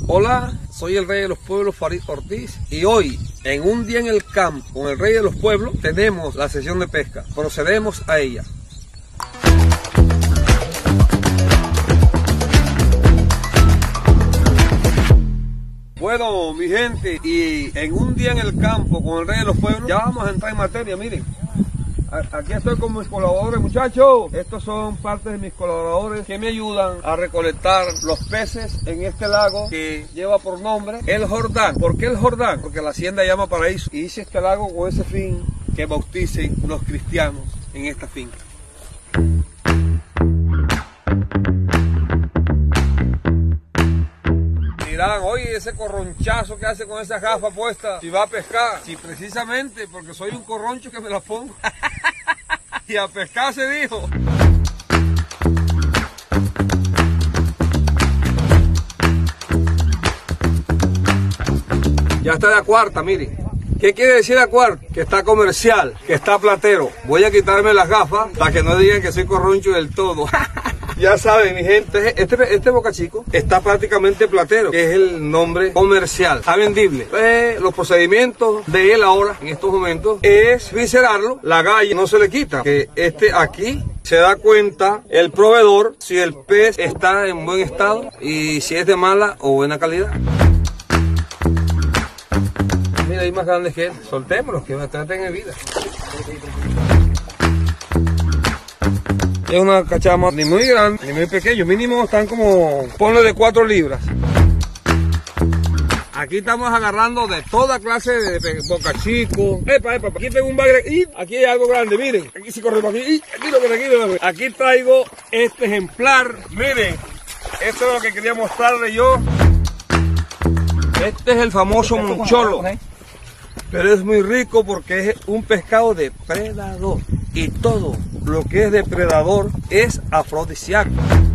Hola, soy el rey de los pueblos, Farid Ortiz, y hoy, en un día en el campo con el rey de los pueblos, tenemos la sesión de pesca. Procedemos a ella. Bueno, mi gente, y en un día en el campo con el rey de los pueblos, ya vamos a entrar en materia. Miren, aquí estoy con mis colaboradores, muchachos. Estos son partes de mis colaboradores que me ayudan a recolectar los peces en este lago que lleva por nombre El Jordán. ¿Por qué El Jordán? Porque la hacienda llama Paraíso, y hice este lago con ese fin, que bauticen los cristianos en esta finca. Dirán, oye, ese corronchazo que hace con esa gafa puesta, si va a pescar. Sí, precisamente, porque soy un corroncho que me la pongo. Y a pescar se dijo. Ya está de cuarta, miren. ¿Qué quiere decir la cuarta? Que está comercial, que está platero. Voy a quitarme las gafas para que no digan que soy corroncho del todo. Ya saben, mi gente, este Boca Chico está prácticamente platero, que es el nombre comercial, está vendible. Los procedimientos de él ahora, en estos momentos, es viscerarlo. La galla no se le quita, que aquí se da cuenta el proveedor si el pez está en buen estado y si es de mala o buena calidad. Mira, hay más grandes que él. Soltémoslos, que me traten en vida. Es una cachama ni muy grande ni muy pequeño, mínimo están como, ponle de 4 libras. Aquí estamos agarrando de toda clase de Boca Chico. Epa, aquí tengo un bagre, y aquí hay algo grande, miren. Aquí sí corre por aquí, aquí traigo este ejemplar. Miren, esto es lo que quería mostrarle yo. Este es el famoso moncholo. Pero es muy rico porque es un pescado depredador. Y todo lo que es depredador es afrodisíaco.